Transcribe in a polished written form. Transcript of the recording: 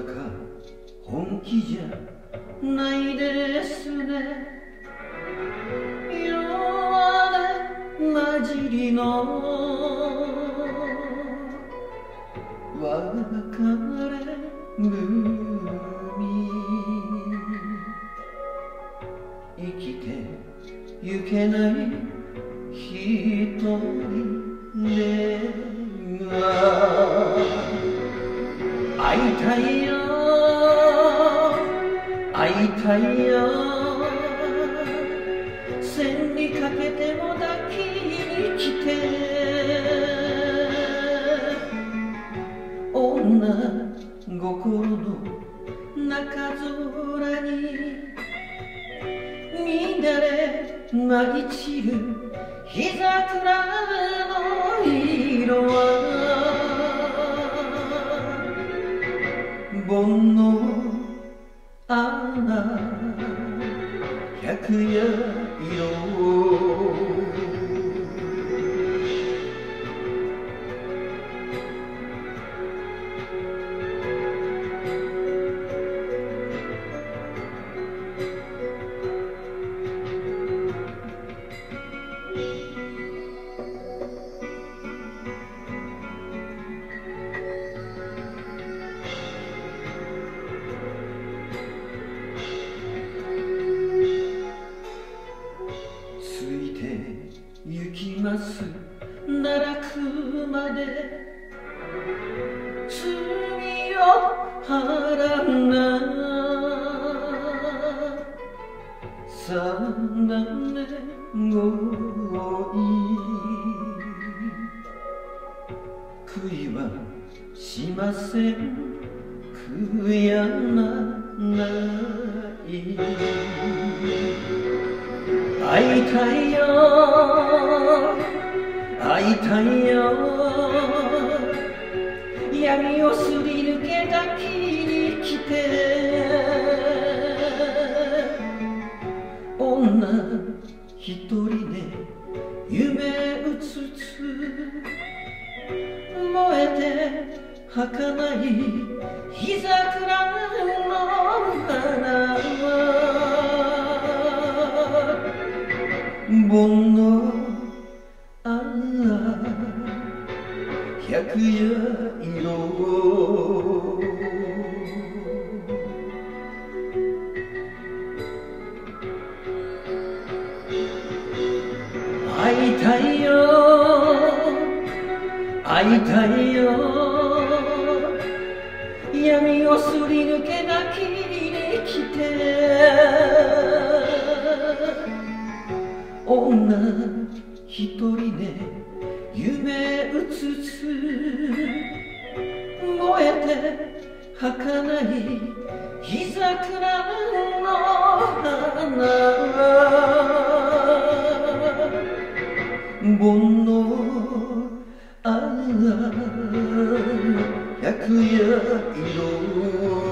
か本気じゃないですね。弱音混じりの別れ組、生きてゆけない一人で会いたいよ会いたいよ、千里かけても抱きに来て、女心の中空に乱れ舞い散る日桜の色は煩悩あ百夜色。行きます奈落まで罪を払うな、3年後悔いはしません、悔やまない会いたいよ会いたいよ、闇をすり抜け抱きに来て、女一人で夢うつつ燃えて儚い日桜の花煩悩百夜色。会いたいよ会いたいよ、闇をすり抜け抱きに来て、女一人で夢うつつ燃えて儚い日桜の花煩悩百夜色。